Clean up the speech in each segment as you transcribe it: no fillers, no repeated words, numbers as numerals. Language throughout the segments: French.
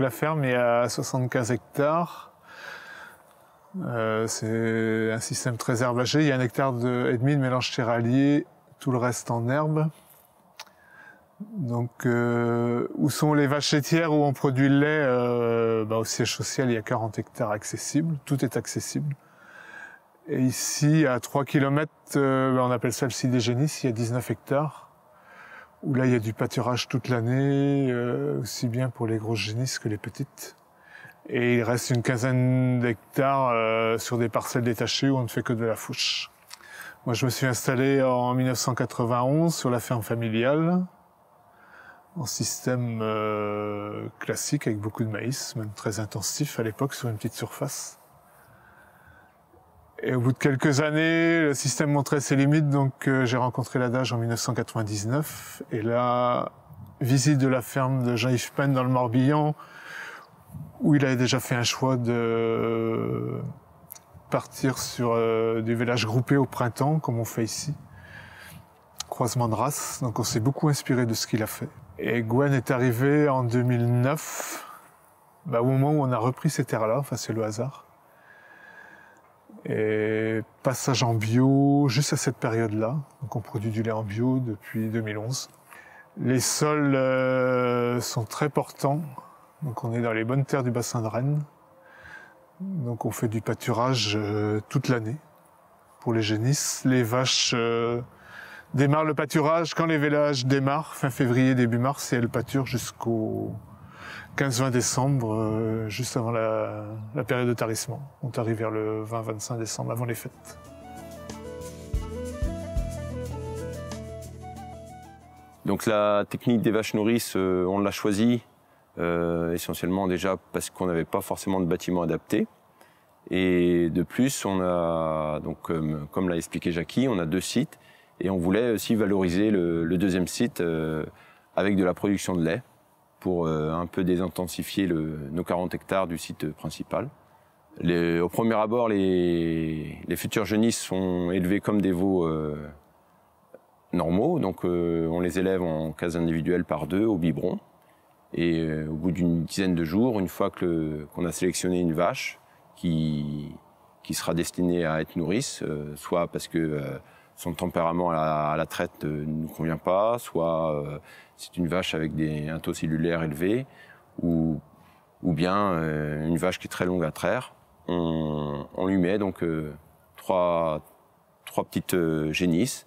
la ferme est à 75 hectares. C'est un système très herbagé. Il y a 1,5 hectare de mélange céréalier, tout le reste en herbe. Donc, où sont les vaches laitières où on produit le lait? Au siège social, il y a 40 hectares accessibles. Tout est accessible. Et ici, à 3 km, on appelle ça le site des génisses, il y a 19 hectares. Où là, il y a du pâturage toute l'année, aussi bien pour les grosses génisses que les petites. Et il reste une quinzaine d'hectares sur des parcelles détachées où on ne fait que de la fouche. Moi, je me suis installé en 1991 sur la ferme familiale, en système classique avec beaucoup de maïs, même très intensif à l'époque sur une petite surface. Et au bout de quelques années, le système montrait ses limites, donc j'ai rencontré l'adage en 1999. Et là, visite de la ferme de Jean-Yves Penn dans le Morbihan, où il avait déjà fait un choix de partir sur du village groupé au printemps, comme on fait ici. Croisement de races, donc on s'est beaucoup inspiré de ce qu'il a fait. Et Gwen est arrivé en 2009, au moment où on a repris ces terres-là, enfin c'est le hasard. Et passage en bio juste à cette période-là. Donc on produit du lait en bio depuis 2011. Les sols sont très portants. Donc on est dans les bonnes terres du bassin de Rennes. Donc on fait du pâturage toute l'année pour les génisses. Les vaches démarrent le pâturage quand les vélages démarrent, fin février, début mars, et elles pâturent jusqu'au 15-20 décembre, juste avant la période de tarissement. On arrive vers le 20-25 décembre, avant les fêtes. Donc la technique des vaches nourrices, on l'a choisie essentiellement déjà parce qu'on n'avait pas forcément de bâtiment adapté. Et de plus, on a, donc, comme l'a expliqué Jackie, on a 2 sites et on voulait aussi valoriser le deuxième site avec de la production de lait, pour un peu désintensifier nos 40 hectares du site principal. Au premier abord, les futures genisses sont élevées comme des veaux normaux, donc on les élève en case individuelle par 2 au biberon. Et au bout d'une dizaine de jours, une fois qu'on a sélectionné une vache qui sera destinée à être nourrice, soit parce que son tempérament à la traite ne nous convient pas, soit c'est une vache avec un taux cellulaire élevé, ou bien une vache qui est très longue à traire. On lui met donc 3 petites génisses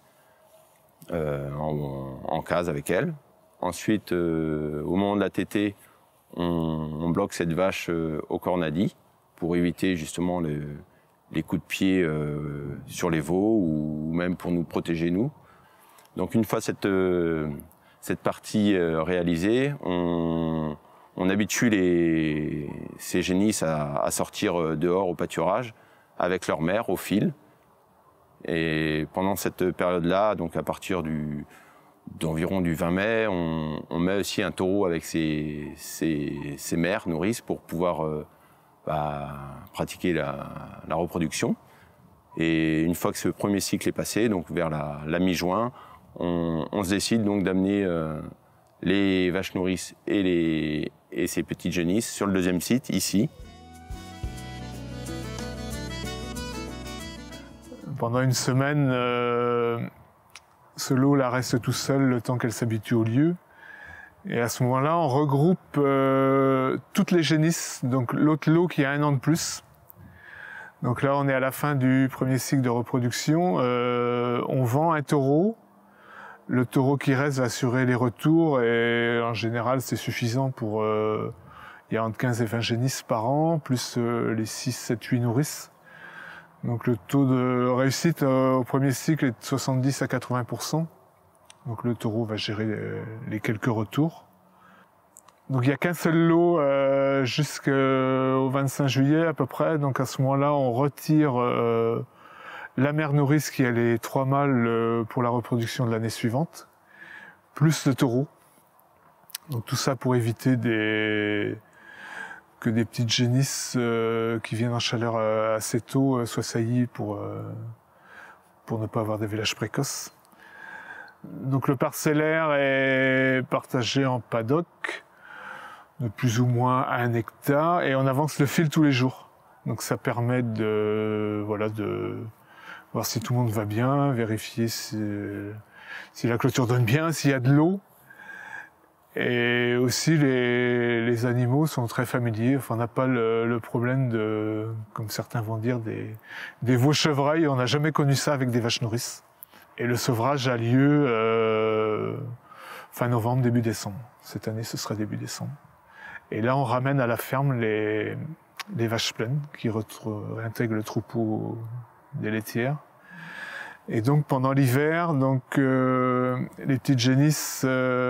en case avec elle. Ensuite, au moment de la tétée, on bloque cette vache au cornadi pour éviter justement les coups de pied sur les veaux ou même pour nous protéger nous. Donc une fois cette partie réalisée, on habitue ces génisses à sortir dehors au pâturage avec leur mère au fil. Et pendant cette période-là, donc à partir d'environ du 20 mai, on met aussi un taureau avec ses mères nourrices pour pouvoir pratiquer la reproduction. Et une fois que ce premier cycle est passé, donc vers la mi-juin, on se décide donc d'amener les vaches nourrices et ces petites génisses sur le deuxième site, ici. Pendant une semaine, ce lot là reste tout seul le temps qu'elle s'habitue au lieu. Et à ce moment-là, on regroupe toutes les génisses, donc l'autre lot qui a 1 an de plus. Donc là, on est à la fin du premier cycle de reproduction. On vend un taureau. Le taureau qui reste va assurer les retours et en général, c'est suffisant pour... il y a entre 15 et 20 génisses par an, plus les 6, 7, 8 nourrices. Donc le taux de réussite au premier cycle est de 70 à 80%. Donc le taureau va gérer les quelques retours. Donc il n'y a qu'un seul lot jusqu'au 25 juillet à peu près. Donc à ce moment-là, on retire la mère nourrice qui a les 3 mâles pour la reproduction de l'année suivante, plus le taureau. Donc tout ça pour éviter que des petites génisses qui viennent en chaleur assez tôt soient saillies pour ne pas avoir des vélages précoces. Donc le parcellaire est partagé en paddock. de plus ou moins 1 hectare, et on avance le fil tous les jours. Donc ça permet de voir si tout le monde va bien, vérifier si la clôture donne bien, s'il y a de l'eau. Et aussi les animaux sont très familiers. Enfin, on n'a pas le problème de, comme certains vont dire, des veaux chevreuils. On n'a jamais connu ça avec des vaches nourrices. Et le sevrage a lieu fin novembre, début décembre. Cette année, ce sera début décembre. Et là, on ramène à la ferme les vaches pleines qui réintègrent le troupeau des laitières. Et donc, pendant l'hiver, les petites génisses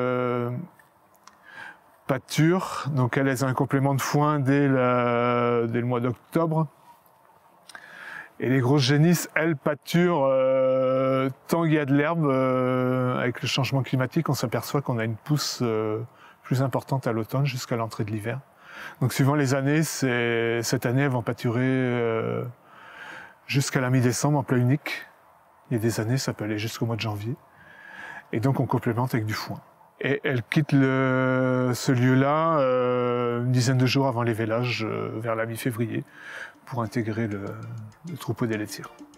pâturent. Donc, elles ont un complément de foin dès le mois d'octobre. Et les grosses génisses, elles, pâturent tant qu'il y a de l'herbe. Avec le changement climatique, on s'aperçoit qu'on a une pousse plus importante à l'automne jusqu'à l'entrée de l'hiver. Donc suivant les années, cette année, elles vont pâturer jusqu'à la mi-décembre en plat unique. Il y a des années, ça peut aller jusqu'au mois de janvier. Et donc on complémente avec du foin. Et elles quittent ce lieu-là une dizaine de jours avant les vélages, vers la mi-février, pour intégrer le troupeau des laitières.